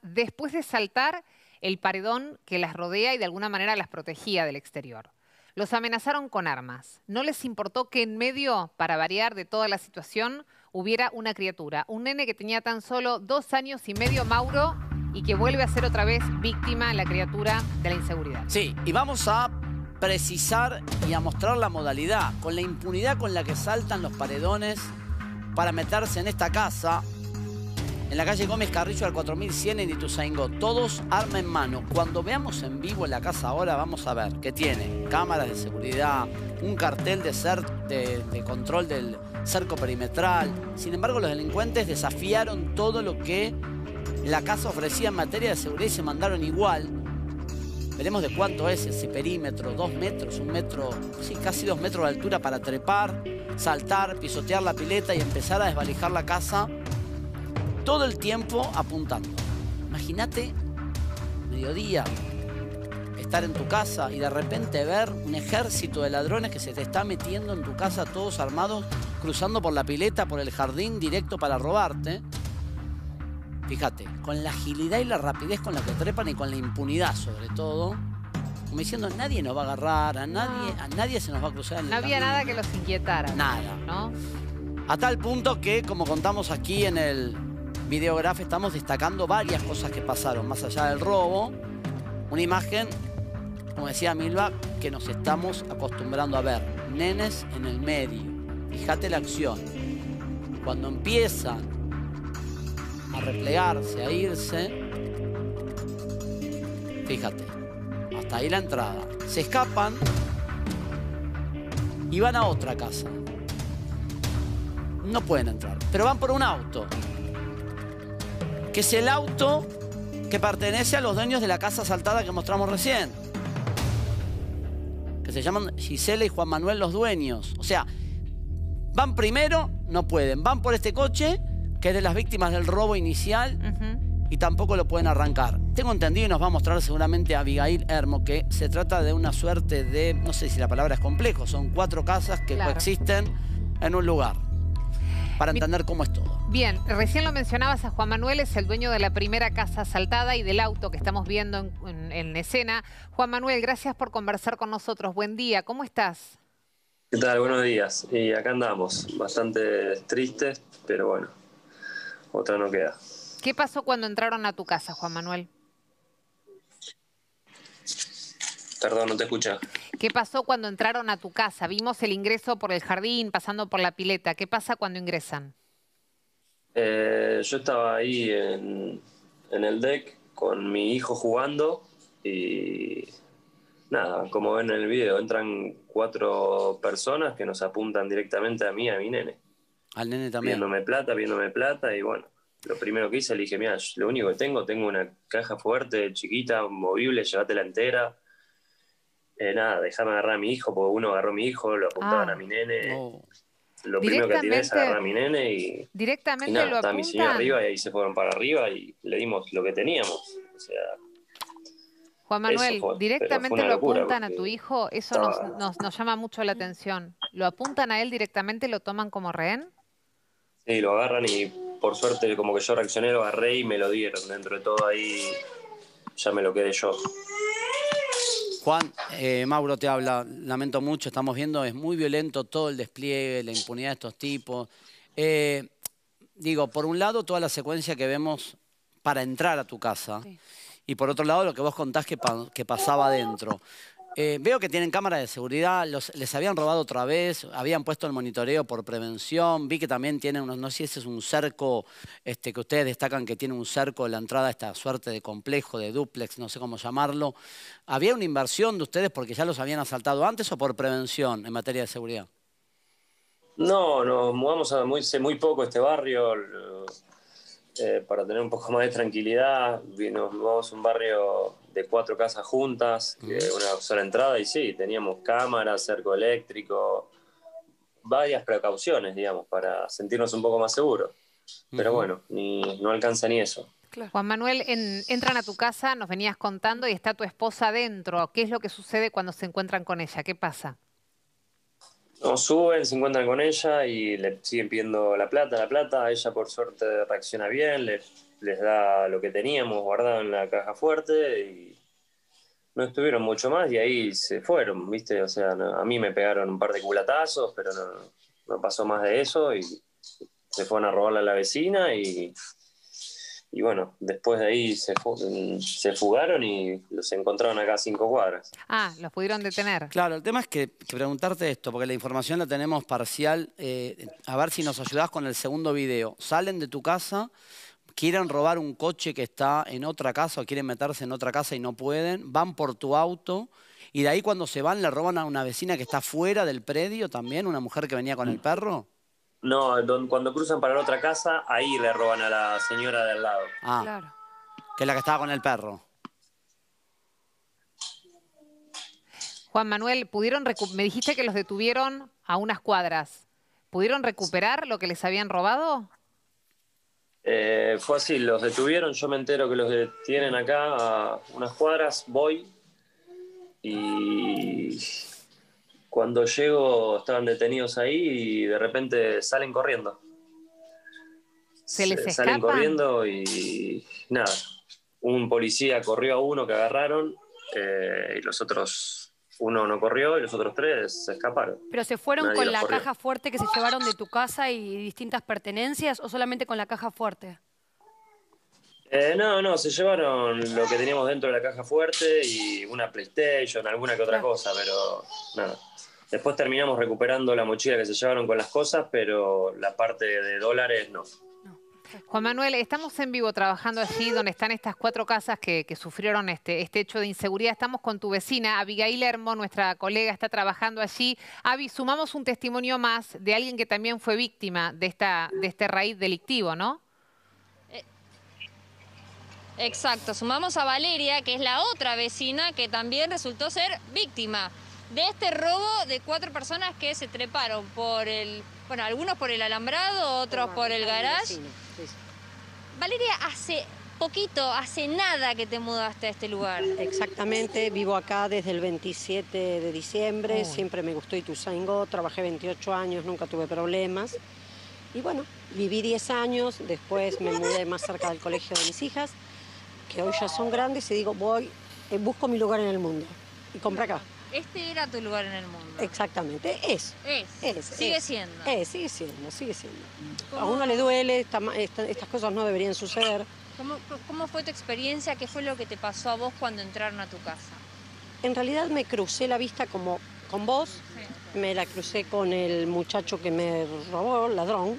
después de saltar el paredón que las rodea y de alguna manera las protegía del exterior. Los amenazaron con armas. No les importó que en medio, para variar de toda la situación, hubiera una criatura. Un nene que tenía tan solo 2 años y medio, Mauro, y que vuelve a ser otra vez víctima, la criatura de la inseguridad. Sí, y vamos a precisar y a mostrar la modalidad. Con la impunidad con la que saltan los paredones para meterse en esta casa, en la calle Gómez Carrillo al 4100 en Ituzaingó. Todos arma en mano. Cuando veamos en vivo la casa ahora, vamos a ver que tiene cámaras de seguridad, un cartel de control del cerco perimetral. Sin embargo, los delincuentes desafiaron todo lo que la casa ofrecía en materia de seguridad y se mandaron igual. Veremos de cuánto es ese perímetro, 2 metros, 1 metro, sí, casi 2 metros de altura para trepar, saltar, pisotear la pileta y empezar a desvalijar la casa. Todo el tiempo apuntando. Imagínate, mediodía, estar en tu casa y de repente ver un ejército de ladrones que se te está metiendo en tu casa, todos armados, cruzando por la pileta, por el jardín, directo para robarte. Fíjate, con la agilidad y la rapidez con la que trepan y con la impunidad sobre todo, como diciendo, nadie nos va a agarrar, a nadie se nos va a cruzar en el camino. No había nada que los inquietara. Nada. ¿No? A tal punto que, como contamos aquí en el videógrafo, estamos destacando varias cosas que pasaron, más allá del robo. Una imagen, como decía Milva, que nos estamos acostumbrando a ver. Nenes en el medio. Fíjate la acción. Cuando empiezan a replegarse, a irse, fíjate, hasta ahí la entrada. Se escapan y van a otra casa. No pueden entrar, pero van por un auto, que es el auto que pertenece a los dueños de la casa asaltada que mostramos recién, que se llaman Gisela y Juan Manuel los dueños. O sea, van primero, no pueden, van por este coche que es de las víctimas del robo inicial, y tampoco lo pueden arrancar. Tengo entendido, y nos va a mostrar seguramente Abigail Hermo, que se trata de una suerte de, no sé si la palabra es complejo, son 4 casas que coexisten en un lugar, para entender cómo es todo. Bien, recién lo mencionabas a Juan Manuel, es el dueño de la primera casa asaltada y del auto que estamos viendo en escena. Juan Manuel, gracias por conversar con nosotros. Buen día, ¿cómo estás? ¿Qué tal? Buenos días. Y acá andamos, bastante tristes, pero bueno, otra no queda. ¿Qué pasó cuando entraron a tu casa, Juan Manuel? Perdón, no te escuché. ¿Qué pasó cuando entraron a tu casa? Vimos el ingreso por el jardín, pasando por la pileta. ¿Qué pasa cuando ingresan? Yo estaba ahí en el deck con mi hijo jugando y nada, como ven en el video, entran 4 personas que nos apuntan directamente a mí, a mi nene. Al nene también. Viéndome plata y bueno, lo primero que hice, le dije, mira, lo único que tengo una caja fuerte, chiquita, movible, llévatela entera. Nada, déjame agarrar a mi hijo, porque uno agarró a mi hijo, lo apuntaban a mi nene. Lo primero que tiré es agarrar a mi nene y directamente nada, lo estaba apuntan. mi señor arriba y ahí se fueron para arriba y le dimos lo que teníamos. O sea, Juan Manuel, directamente lo apuntan a tu hijo, eso nos llama mucho la atención. ¿Lo apuntan a él directamente, lo toman como rehén? Sí, lo agarran y por suerte como que yo reaccioné, lo agarré y me lo dieron. Dentro de todo ahí ya me lo quedé yo. Juan, Mauro te habla, lamento mucho, estamos viendo, es muy violento todo el despliegue, la impunidad de estos tipos. Digo, por un lado, toda la secuencia que vemos para entrar a tu casa, y por otro lado, lo que vos contás que pasaba adentro. Veo que tienen cámaras de seguridad, les habían robado otra vez, habían puesto el monitoreo por prevención, vi que también tienen, no sé si ese es un cerco, que ustedes destacan que tiene un cerco la entrada a esta suerte de complejo, de dúplex, no sé cómo llamarlo. ¿Había una inversión de ustedes porque ya los habían asaltado antes o por prevención en materia de seguridad? No, nos mudamos hace muy poco este barrio para tener un poco más de tranquilidad. Nos mudamos a un barrio de 4 casas juntas, una sola entrada, y sí, teníamos cámaras, cerco eléctrico, varias precauciones, digamos, para sentirnos un poco más seguros. Pero bueno, no alcanza ni eso. Juan Manuel, entran a tu casa, nos venías contando, y está tu esposa adentro. ¿Qué es lo que sucede cuando se encuentran con ella? ¿Qué pasa? Nos suben, se encuentran con ella y le siguen pidiendo la plata. Ella por suerte reacciona bien, le les da lo que teníamos guardado en la caja fuerte y no estuvieron mucho más y ahí se fueron, ¿viste? O sea, a mí me pegaron un par de culatazos, pero no pasó más de eso y se fueron a robarle a la vecina y bueno, después de ahí se fugaron y los encontraron acá a 5 cuadras. Ah, los pudieron detener. Claro, el tema es que preguntarte esto, porque la información la tenemos parcial, a ver si nos ayudás con el segundo video. Salen de tu casa, quieren robar un coche que está en otra casa o quieren meterse en otra casa y no pueden, van por tu auto y de ahí cuando se van le roban a una vecina que está fuera del predio también, una mujer que venía con el perro. No, cuando cruzan para la otra casa, ahí le roban a la señora de al lado. Ah, Claro. que es la que estaba con el perro. Juan Manuel, me dijiste que los detuvieron a unas cuadras. ¿Pudieron recuperar lo que les habían robado? Fue así, los detuvieron, yo me entero que los detienen acá a unas cuadras, voy y cuando llego estaban detenidos ahí y de repente salen corriendo. ¿Se les Salen escapan? corriendo y nada, un policía corrió a uno que agarraron y los otros, uno no corrió y los otros 3 se escaparon. ¿Pero se fueron Nadie con los la corrió. caja fuerte que se llevaron de tu casa y distintas pertenencias o solamente con la caja fuerte? No, se llevaron lo que teníamos dentro de la caja fuerte y una PlayStation, alguna que otra Claro. cosa, pero nada. Después terminamos recuperando la mochila que se llevaron con las cosas, pero la parte de dólares no. Juan Manuel, estamos en vivo trabajando allí donde están estas 4 casas que sufrieron este hecho de inseguridad. Estamos con tu vecina, Abigail Hermo, nuestra colega, está trabajando allí. Avi, sumamos un testimonio más de alguien que también fue víctima de este raíz delictivo, ¿no? Exacto, sumamos a Valeria, que es la otra vecina que también resultó ser víctima de este robo de 4 personas que se treparon por algunos por el alambrado, otros por el garage. Valeria, hace nada que te mudaste a este lugar. Exactamente, vivo acá desde el 27 de diciembre, siempre me gustó Ituzaingó, trabajé 28 años, nunca tuve problemas. Y bueno, viví 10 años, después me mudé más cerca del colegio de mis hijas, que hoy ya son grandes, y digo, busco mi lugar en el mundo. Y compré acá. Este era tu lugar en el mundo. Exactamente, Sigue siendo. Sigue siendo. A uno le duele, estas cosas no deberían suceder. ¿Cómo fue tu experiencia? ¿Qué fue lo que te pasó a vos cuando entraron a tu casa? En realidad me crucé la vista como con vos, me la crucé con el muchacho que me robó, el ladrón,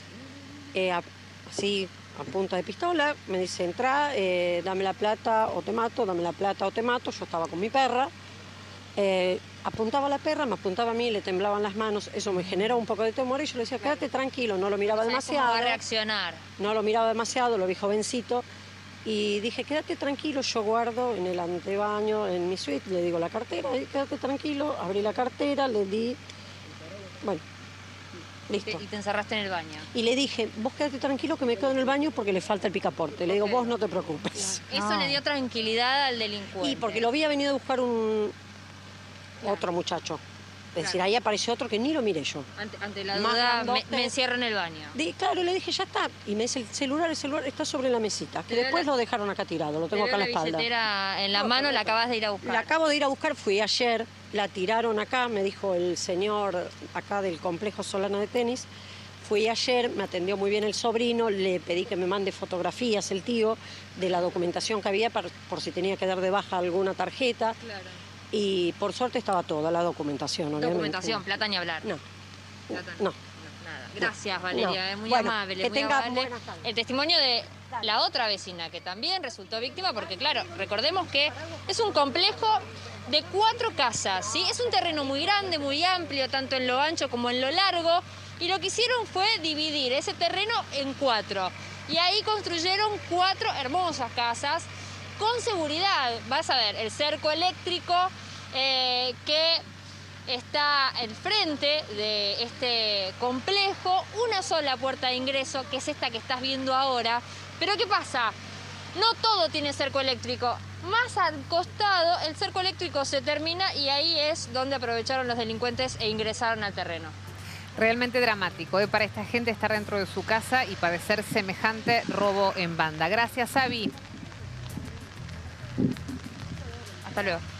así a punta de pistola, me dice, entrá, dame la plata o te mato, dame la plata o te mato. Yo estaba con mi perra, apuntaba a la perra, me apuntaba a mí, le temblaban las manos, eso me generó un poco de temor y yo le decía, quédate tranquilo, no lo miraba demasiado. ¿Cómo va a reaccionar? No lo miraba demasiado, lo vi jovencito. Y dije, quédate tranquilo, yo guardo en el antebaño, en mi suite, le digo la cartera, y quédate tranquilo, abrí la cartera, le di, bueno, listo. Y te encerraste en el baño. Y le dije, vos quédate tranquilo que me quedo en el baño porque le falta el picaporte. Le digo, vos no te preocupes. Eso le dio tranquilidad al delincuente. Y porque lo había venido a buscar otro muchacho. Es decir, ahí apareció otro que ni lo miré yo. Ante la Más duda, grandote. me encierro en el baño. Claro, le dije, ya está. Y me dice, el celular está sobre la mesita. Que Te veo después lo dejaron acá tirado, lo tengo acá en la espalda. billetera en la mano, la acabas de ir a buscar. La acabo de ir a buscar, fui ayer, la tiraron acá, me dijo el señor acá del complejo Solana de tenis. Fui ayer, me atendió muy bien el sobrino, le pedí que me mande fotografías el tío de la documentación que había por si tenía que dar de baja alguna tarjeta. Claro. Y por suerte estaba toda la documentación, obviamente. Documentación, plata ni hablar. No, Plata no. Nada. Gracias, Valeria, No. muy Bueno, amable. que muy tenga amable. buenas tardes. El testimonio de la otra vecina, que también resultó víctima, porque claro, recordemos que es un complejo de 4 casas, ¿sí? Es un terreno muy grande, muy amplio, tanto en lo ancho como en lo largo, y lo que hicieron fue dividir ese terreno en 4. Y ahí construyeron 4 hermosas casas con seguridad. Vas a ver, el cerco eléctrico que está al frente de este complejo, una sola puerta de ingreso, que es esta que estás viendo ahora. Pero ¿qué pasa? No todo tiene cerco eléctrico. Más al costado, el cerco eléctrico se termina y ahí es donde aprovecharon los delincuentes e ingresaron al terreno. Realmente dramático, para esta gente estar dentro de su casa y padecer semejante robo en banda. Gracias, Avi. Hasta luego.